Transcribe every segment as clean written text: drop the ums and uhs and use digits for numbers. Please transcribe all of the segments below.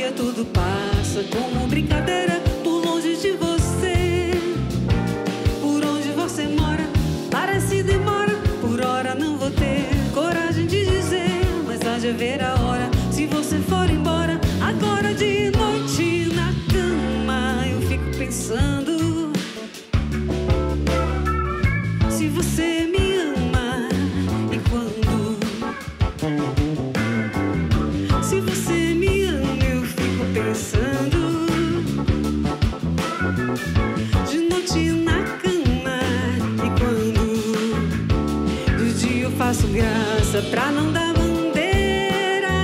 dia tudo passa como brincadeira por longe de você. Por onde você mora, parece demora. Por hora não vou ter coragem de dizer, mas há de haver a hora se você for embora. Agora de noite na cama eu fico pensando se você me ama e quando. Se você me ama eu fico pensando. De noite na cama e quando. De dia eu faço graça pra não dar bandeira.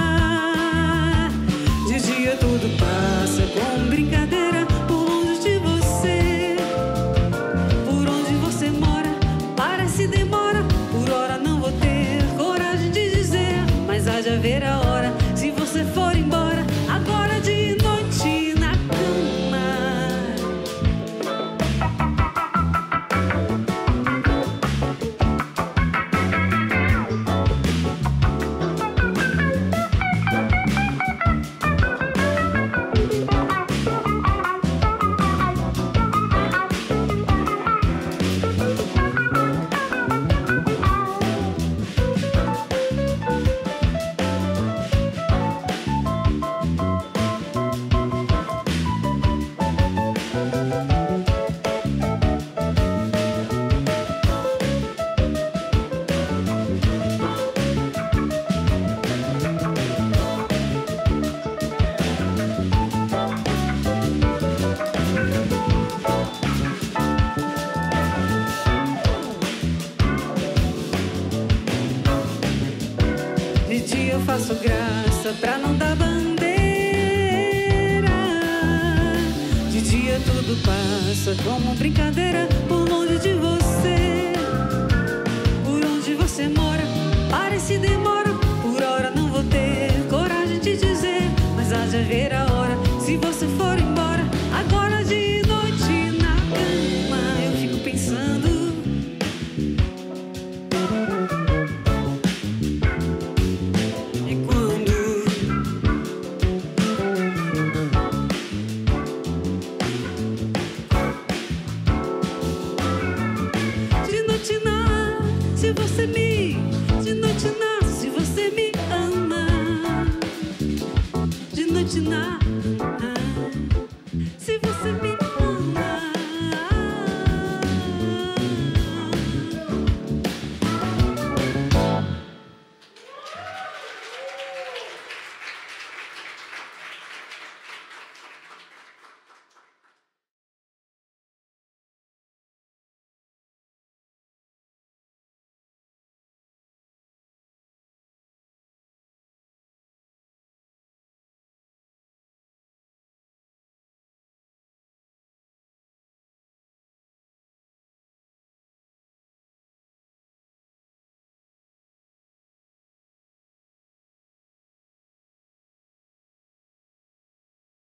De dia tudo passa com brincadeira por longe de você. Por onde você mora, parece demora. Por hora não vou ter coragem de dizer, mas há de haver a hora se você for embora. Agora de noite na cama. De dia eu faço graça pra não dar bandeira. De dia tudo passa como brincadeira por longe de você. Por onde você mora, parece demora. Por hora não vou ter coragem de dizer, mas há de haver a hora se você for embora. Agora de noite na cama eu fico pensando. Se você me, de noite na, se você me ama, de noite na.